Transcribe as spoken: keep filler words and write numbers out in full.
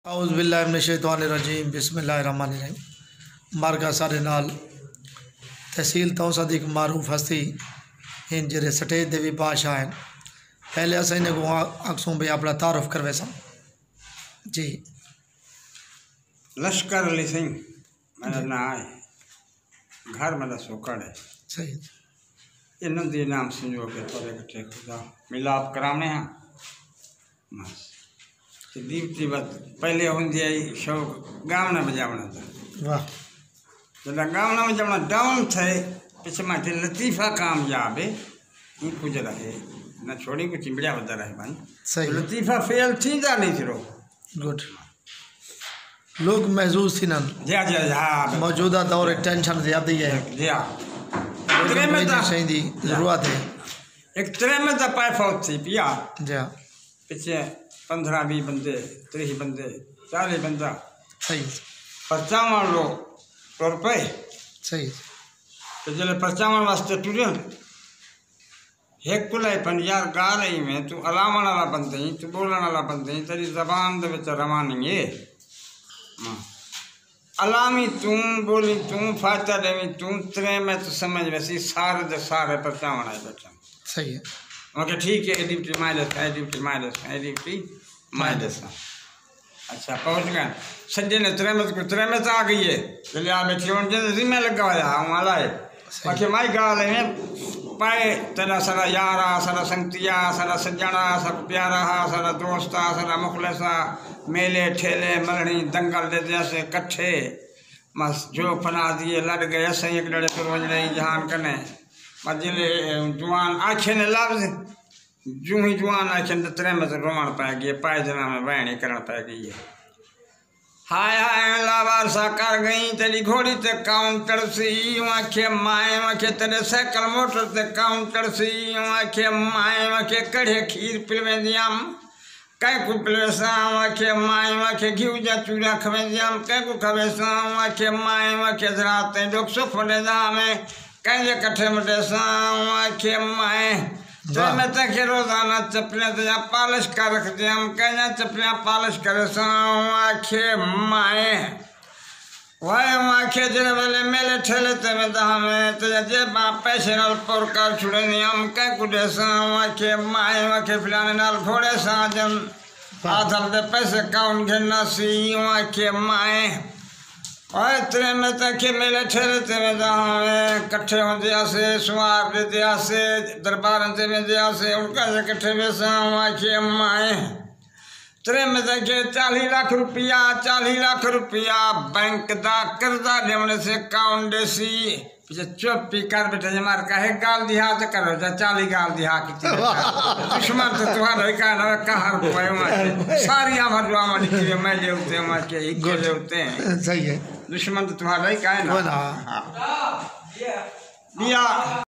औज़ुबिल्लाहि मिनश्शैतानिर्रजीम बिस्मिल्लाहिर्रहमानिर्रहीम। मार्गा सारे नाल तहसील तो सदीक मारूफ हस्ती इन जेरे स्टेज दे भी बादशाह हैं। पहले अस इन्हें को अक्सों भी अपना तारुफ करवे सा जी। लश्कर अली सिंह मेरा नाम है, घर मेरा सोकड़ है। सही इन्हों दी नाम संजो के थोड़े कट्ठे खुदा मिलाप कराने हैं बस। दीप्ति बस पहले होंगी आई शौक गावना बजावना था। वाह जब गावना बजावना डाउन थे पीछे माथे लतीफ़ा कामयाब है ये कुछ रहे ना छोड़ी कुछ चिंबड़िया बता रहे भाई। सही लतीफ़ा फेल थी जा नहीं थी रो गुड लोग महसूस थी ना जी जी हाँ मौजूदा दौर टेंशन ज़्यादा ही है जी हाँ तेरे में तो सही दी ज़रूरत है एक तेरे में तो पाए फौज थी पिया जी पीछे पंद्रह भी बंदे तीस बंदे चालीस बंदा सही पर्चा मार लो सौ रुपये सही तो जल्द पर्चा मार वास्ते टूटे एक कुल पन यार गा रही में तू अलामण वाला बंदे ही तू बोलने वाला बंदे ही तेरी जबान दे विच रवानी है अलामी तू बोली तू फाचा देवी तू त्रे में तो समझ वैसी सारे दे सारे पर्चा बनाए बैठा सही है ओके ठीक है डिप्टी माइलस है डिप्टी माइलस है डिप्टी माइलस अच्छा पहुंच गए संजय ने त्रे में त्रे में आ गई है चलिए आप बैठिए उनके जिम्मे लगा हुआ है हमारा है बाकी माई गाल है पाए तेरा सारा यारा सारा संगतिया सारा सज्जना सारा प्यारा सारा दोस्ता सारा मुखलसा मेले ठेले मलनी दंगल दे जैसे कट्ठे मस जो फना दिए लड़ गए सही एक लड़े तो रोज नहीं जहान करने मजिले जुआन आखे ने लफ्ज जू ही जुआन आखे ने त्रे में रोमन पाएगी पाए जना में वहनी करना पाएगी ये हाय हाय लावार सा कर गई तेरी घोड़ी ते काउंटर सी आखे माए आखे तेरे साइकिल मोटर ते काउंटर सी आखे माए आखे कड़े खीर पिलवे दियाम कई को पिलवे साम आखे माए आखे घी जा चूड़ा खवे दियाम कई को खवे साम आखे माए आखे जराते डोक सो फड़े जामे कहीं कट्ठे मटे साम आखे माए में तक रोजाना चपलियाँ तो यहाँ पालिश कर रख दिया हम कहीं चपलियाँ पालिश करे साम आखे माए वाह आखे जरे वाले मेले ठेले ते में तो हमें तो जे बाप पैसे नाल पर कर छुड़े नहीं हम कहीं कुड़े साम आखे माए आखे फिलाने नाल घोड़े साजन आधल दे पैसे काउंट घेरना सी आखे माए और तेरे में तक मेले ठेले ते में जहाँ कट्ठे होते आसे सुहाग देते आसे दरबार ते में दे आसे उनका से कट्ठे में आखे माए तेरे में तक चालीस लाख रुपया चालीस लाख रुपया बैंक दा कर्जा देने से काउंट देसी पीछे चुप पी कर बेटे जमार कहे गाल दिहा तो करो जा चाली गाल दिहा की दुश्मन तो तुम्हारा का ना कहार कोई सारी आमर जो आमर की मैं ले उते मैं के एक ले उते हैं सही है दुश्मन तो तुम्हारा ही का है ना। हाँ दिया